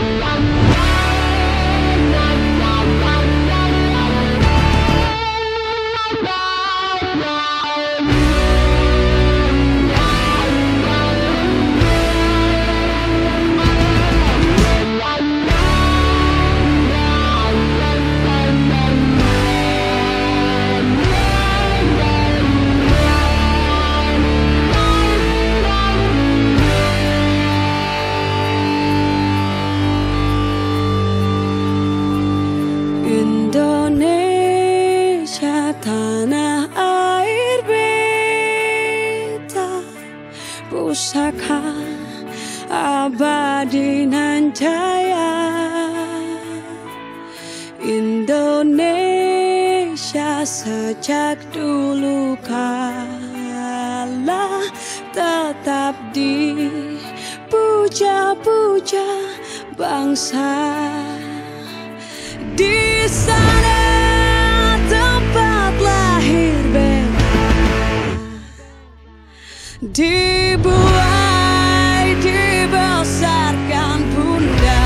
Indonesia, tanah air beta, pusaka abadi nan jaya. Indonesia sejak dulu kala tetap dipuja-puja bangsa. Di sana tempat lahir beta, dibuai dibesarkan bunda,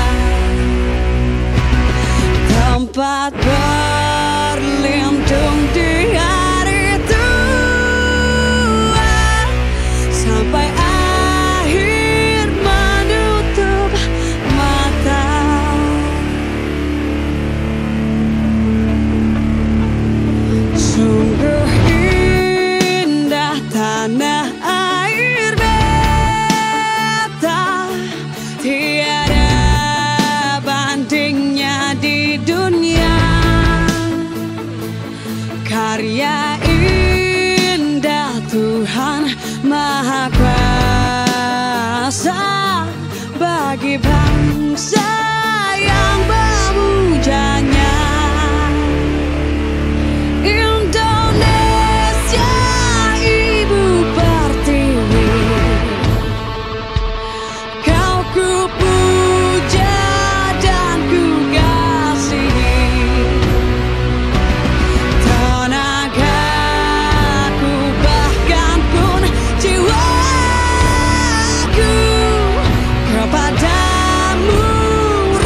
tempat berlindung di hari tua, sampai akhir menutup mata. Sungguh indah tanah air beta, tiada bandingnya di dunia. Karya indah Tuhan Maha Kuasa bagi bangsa yang memujanya. Indonesia, ibu pertiwi, kau ku puja dan ku kasihi. Tenagaku bahkan pun jiwaku kepadamu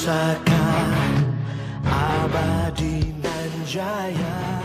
Pusaka abadi nan jaya.